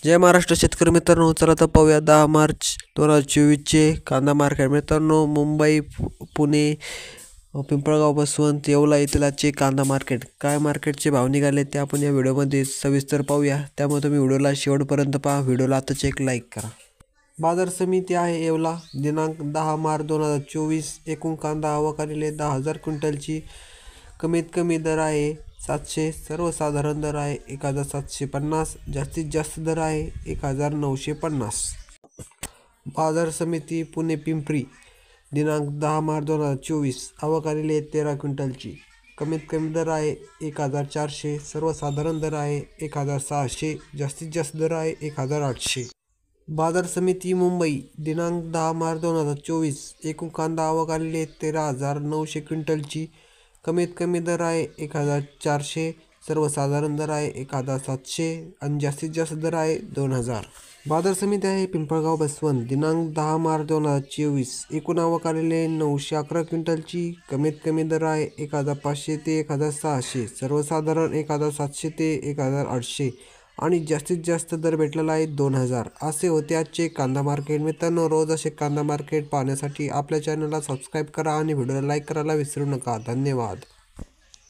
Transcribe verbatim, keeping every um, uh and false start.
जय महाराष्ट्र शेतकरी मित्रांनो, चला तर पाहूया दहा मार्च दोन हजार चोवीसचे कांदा मार्केट. मित्रांनो, मुंबई, पुणे, पिंपळगाव, बसवंत, येवला येथील आजचे कांदा मार्केट. काय मार्केटचे भाव निघाले ते आपण या व्हिडिओमध्ये सविस्तर पाहूया. त्यामुळे तुम्ही व्हिडिओला शेवटपर्यंत पहा. व्हिडिओला आताच एक लाईक करा. बाजार समिती आहे येवला, दिनांक दहा मार्च दोन हजार चोवीस. एकूण कांदा आवक आलेली आहे दहा हजार क्विंटलची. कमीत कमी दर आहे सातशे, सर्वसाधारण दर आहे एक हजार सातशे पन्नास, जास्तीत जास्त दर आहे एक हजार नऊशे पन्नास. बाजार समिती पुणे पिंपरी, दिनांक दहा मार्च दोन हजार चोवीस. आवक आलेली आहे तेरा क्विंटलची. कमीत कमी दर आहे एक हजार चारशे, सर्वसाधारण दर आहे एक हजार सहाशे, जास्तीत जास्त दर आहे एक हजार आठशे. बाजार समिती मुंबई, दिनांक दहा मार्च दोन हजार चोवीस. एकूण कांदा आवक आलेली आहे तेरा हजार नऊशे क्विंटलची. कमीत कमी दर आहे एक हजार चारशे, सर्वसाधारण दर आहे एक हजार सातशे आणि जास्तीत जास्त दर आहे दोन हजार. बाजार समिती आहे पिंपळगाव बसवंत, दिनांक दहा मार्च दोन हजार चोवीस. एकूण आवक आलेले नऊशे अकरा क्विंटलची. कमीत कमी दर आहे एक हजार पाचशे ते एक हजार सहाशे, सर्वसाधारण एक हजार सातशे ते एक हजार आठशे आणि जास्तीत जास्त दर भेटलेला आहे दोन हजार. असे होते आजचे कांदा मार्केट. मित्रांनो, रोज असे कांदा मार्केट पाहण्यासाठी आपल्या चॅनलला सबस्क्राईब करा आणि व्हिडिओला लाईक करायला विसरू नका. धन्यवाद.